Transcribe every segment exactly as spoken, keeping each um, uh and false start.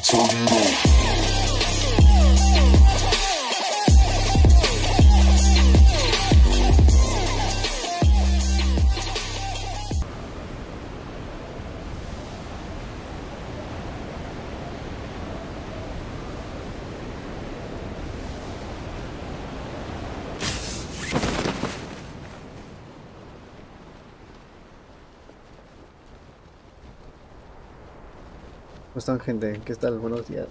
¿Cómo están, gente? ¿Qué tal? Buenos días.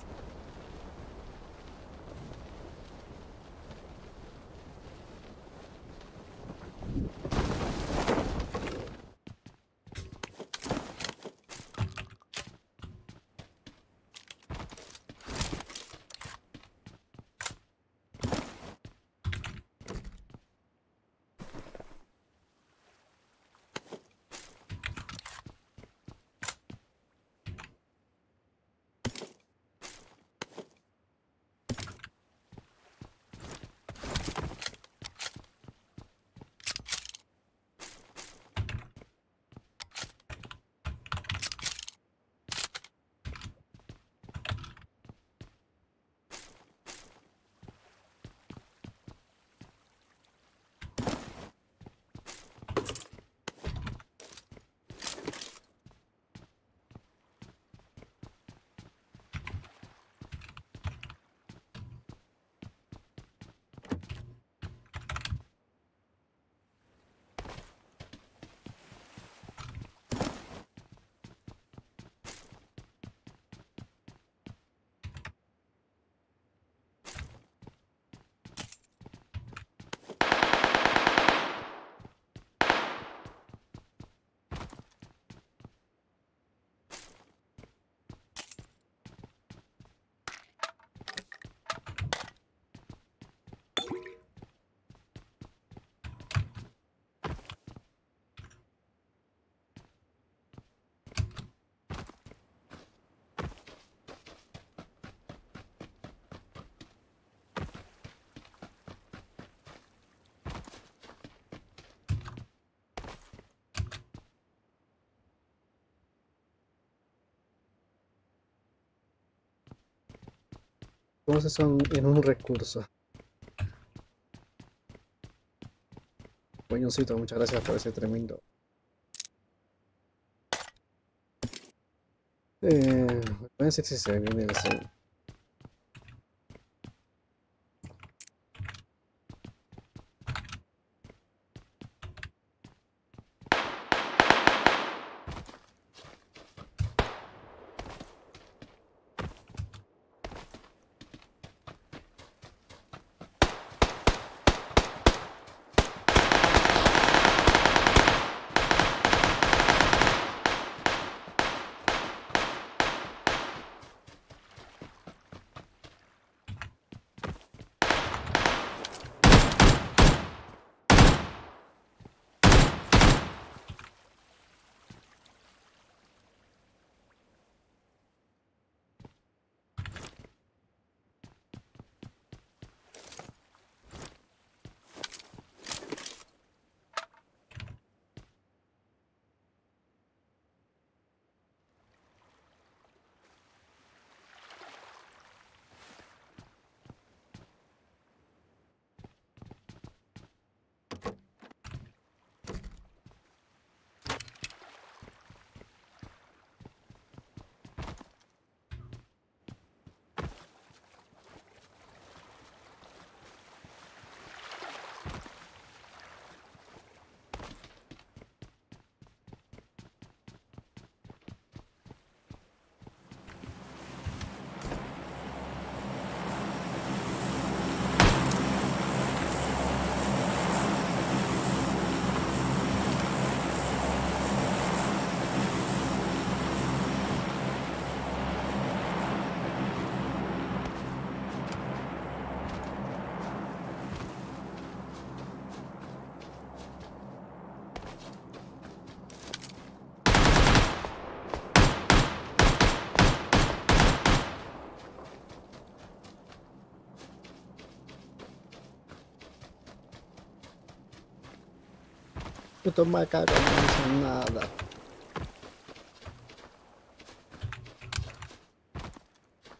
¿Cómo se son en un recurso? Coñoncito, muchas gracias por ese tremendo. Eh, voy a decir si se viene el stream. Puto macaco, no dicen nada.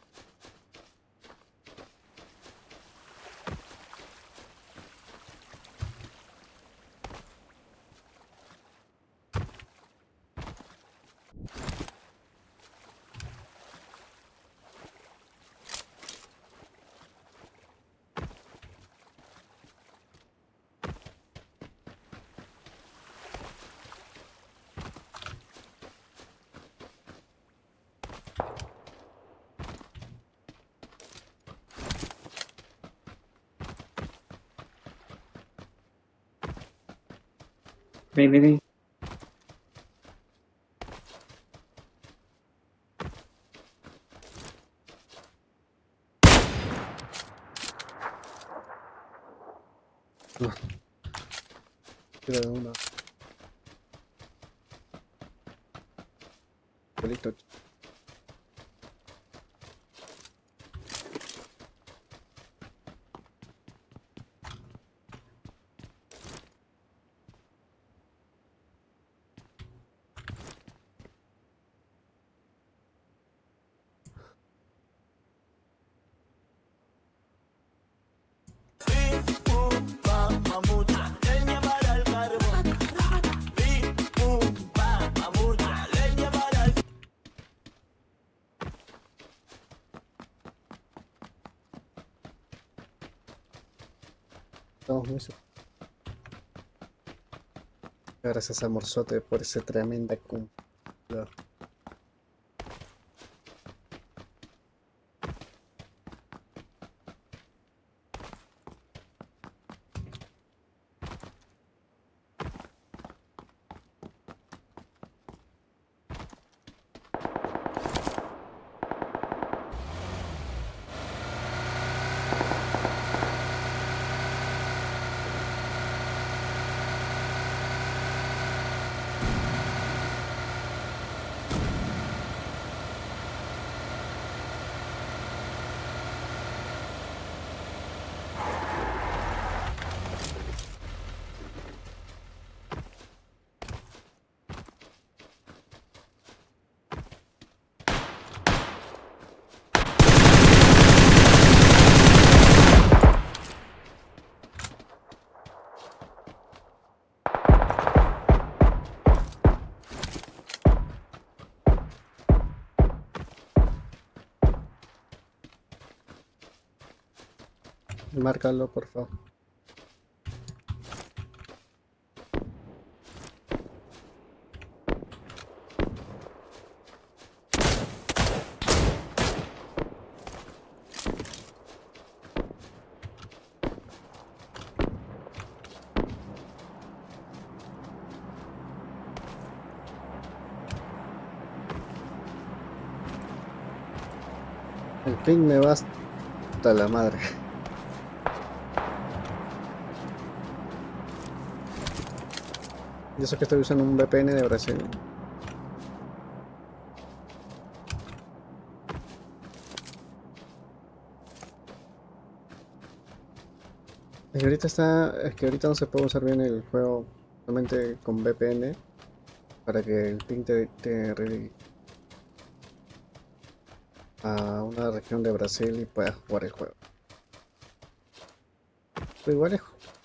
Vem, vem, vem. Tira de una. Solito. Estamos muy cerca. Gracias a Morzote por ese tremenda cum. Claro. Márcalo, por favor. El ping me va hasta la madre. Y eso que estoy usando un V P N de Brasil. Es que ahorita está, es que ahorita no se puede usar bien el juego solamente con V P N para que el ping te, te redirija a una región de Brasil y puedas jugar el juego. Pero igual es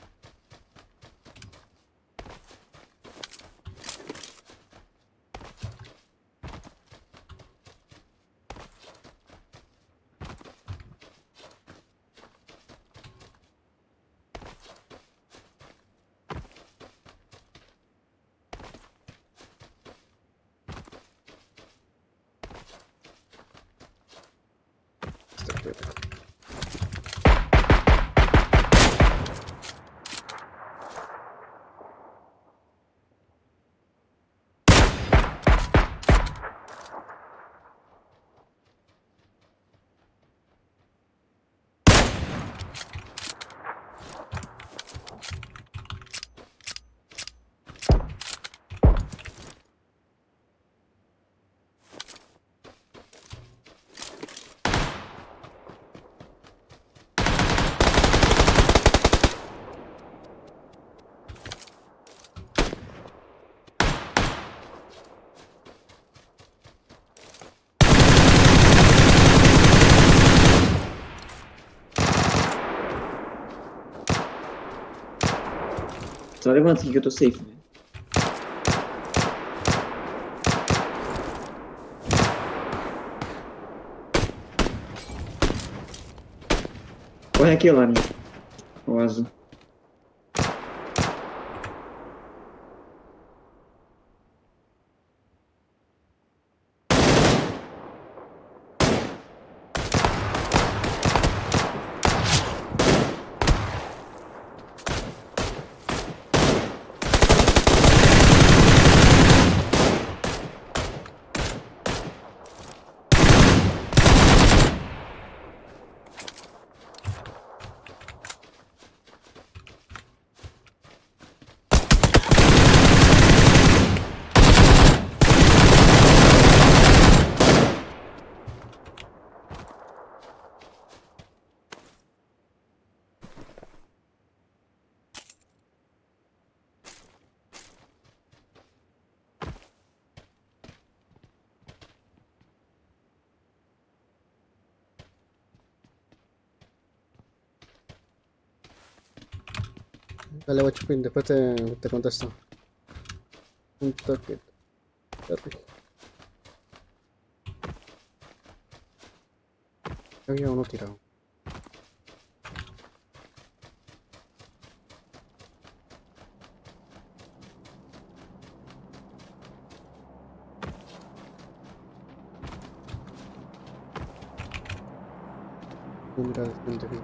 Só levanta aqui que eu tô safe, né? Corre aqui, Lani. O azul. Dale, guachupín, después te, te contesto. Un toque. Sorry. Había uno tirado. Mira, de frente, bien.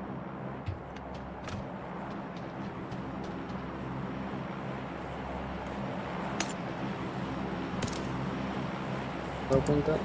¿Te has dado cuenta?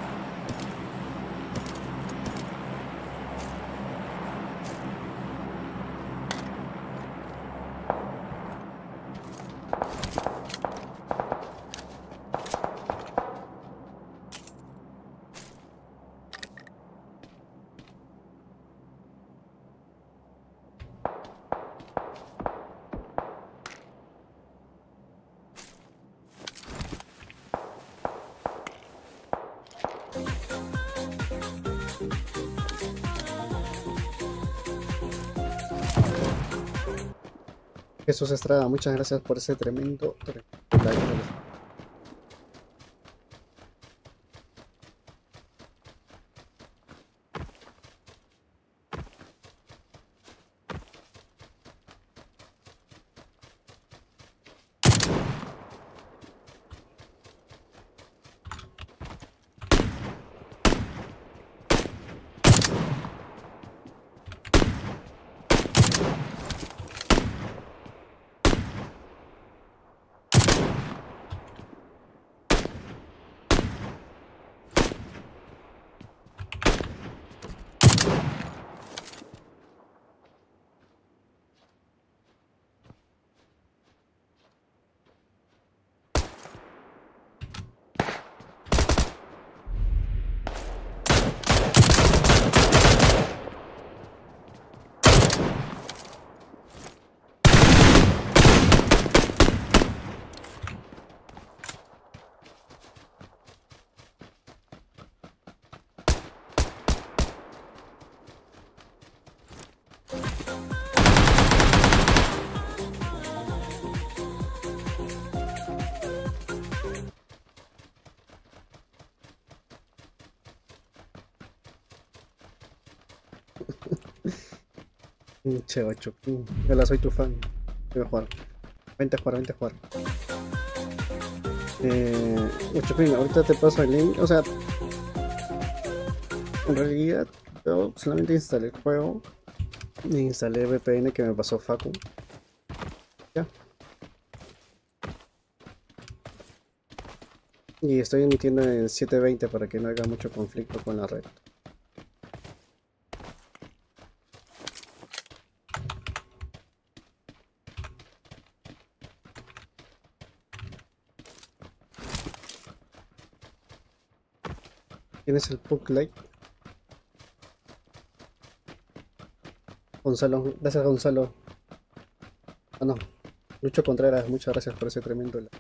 Jesús Estrada, muchas gracias por ese tremendo, tremendo like. Che, ocho. Yo la soy tu fan. Voy a jugar. Vente a jugar, vente a jugar. Eh, ocho, ahorita te paso el link. O sea, en realidad yo solamente instalé el juego. E instalé V P N que me pasó Facu. Ya. Y estoy emitiendo en setecientos veinte para que no haya mucho conflicto con la red. ¿Tienes el Pug Like? Gonzalo, gracias Gonzalo. Ah no, Lucho Contreras, muchas gracias por ese tremendo like.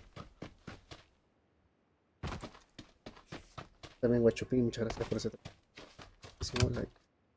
También Guachupín, muchas gracias por ese tremendo like.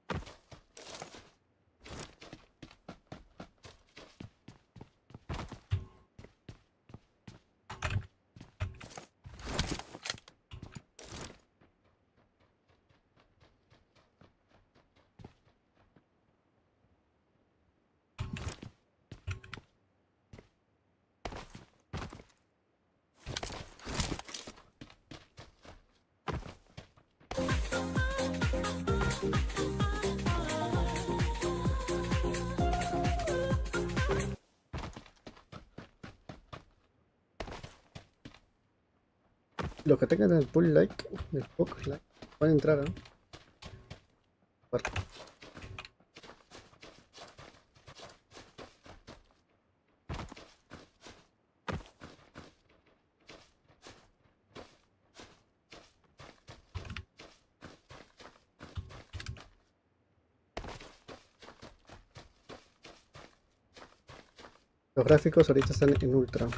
Los que tengan el pull like, el Pug Like, pueden entrar, ¿no? Vale. Los gráficos ahorita están en ultra.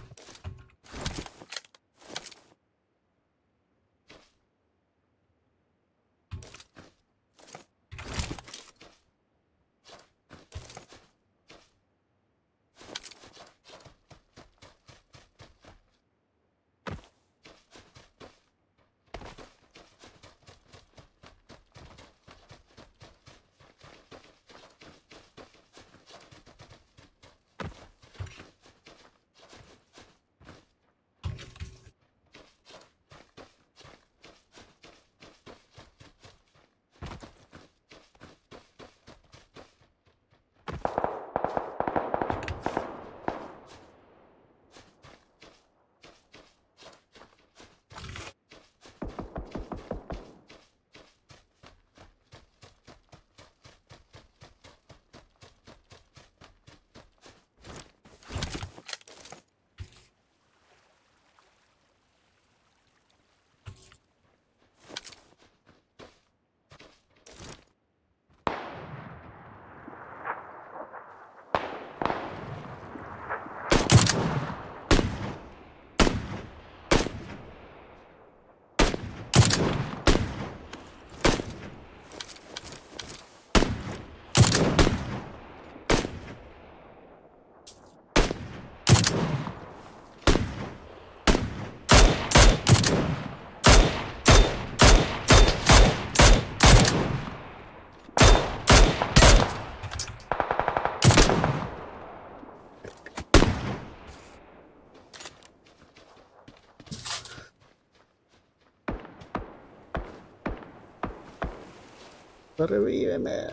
Revíveme.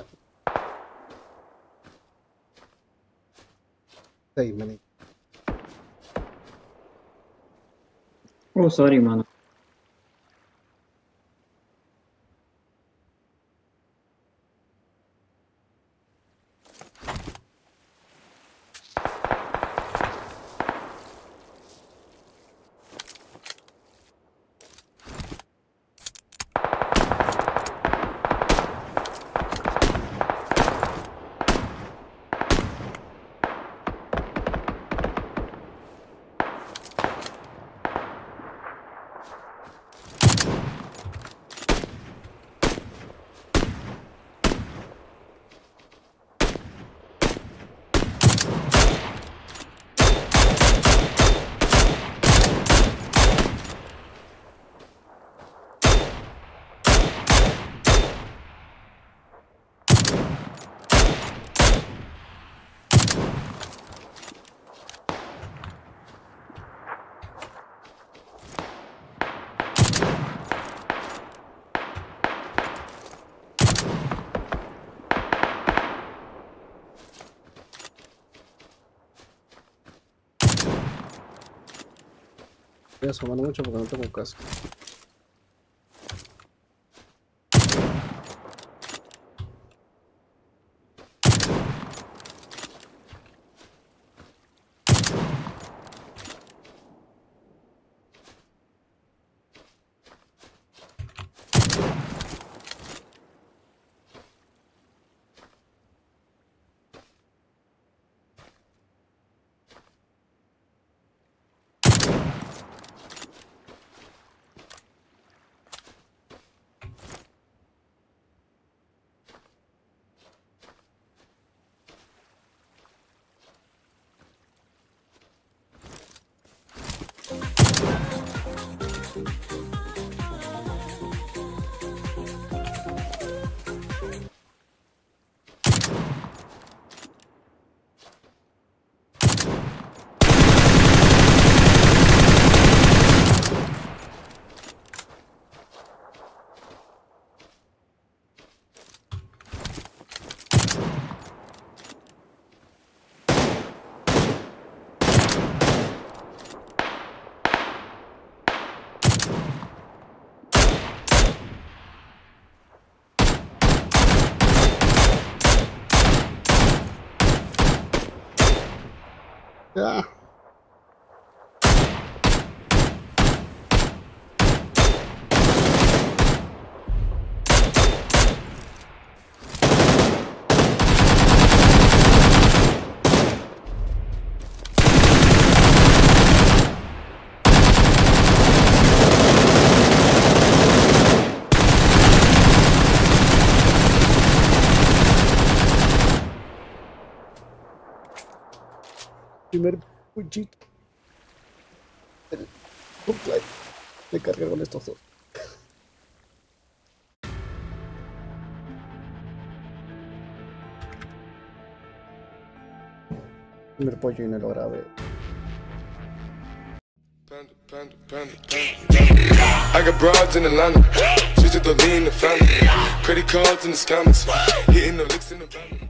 Seis, manito. Oh, sorry, mano. Voy a asomar mucho porque no tengo casco. ¡Ah! Primer puchito. El Booklight me carga con estos dos. Primer pollo y no lo grabé. Panda, panda, panda, panda. I got broads in Atlanta. She's just the lean, the family. Credit cards in the scammers. Hitting the licks in the van.